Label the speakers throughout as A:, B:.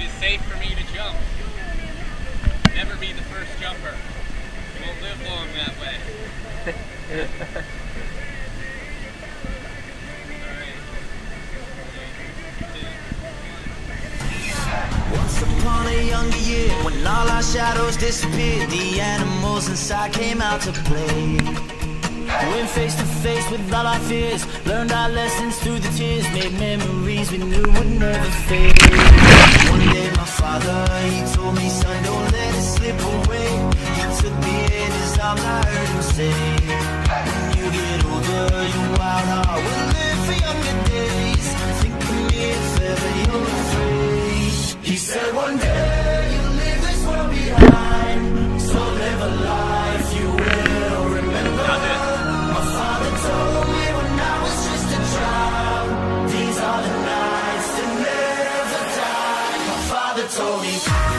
A: is safe for me to jump. Never be the first jumper. Won't live long that way.
B: Once upon a younger year, when all our shadows disappeared, the animals inside came out to play. Went face to face with all our fears, learned our lessons through the tears, made memories we knew would never fade. One day my father, he told me, son, don't let it slip away. He took me in his arms, I heard him say, when you get older, your wild heart will live for younger days. Think of me if ever you're afraid. He said one day you'll leave this world behind, so live a life you will remember. My father told me when I was just a child, these are the nights that never die. My father told me.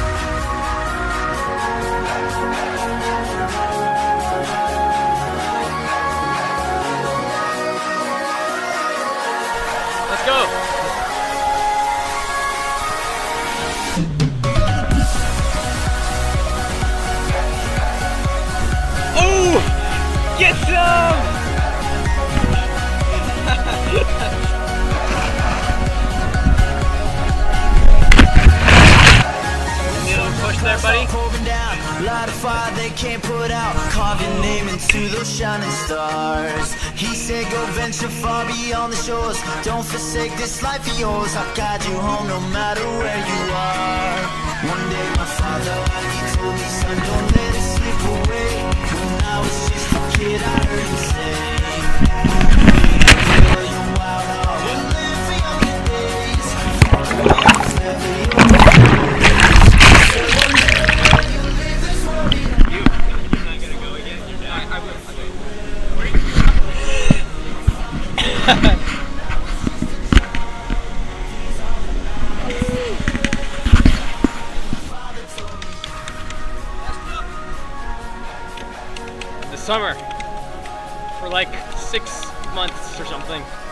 A: Let's go. Get some! Push there, buddy.
B: Light a fire they can't put out, carve your name into those shining stars. He said go venture far beyond the shores, don't forsake this life of yours. I'll guide you home no matter where you are. One day my father, he told me, son, don't let it slip away. When I was just a kid, I heard him say, your wild heart will live for younger days. Forever you're
A: the summer for like 6 months or something.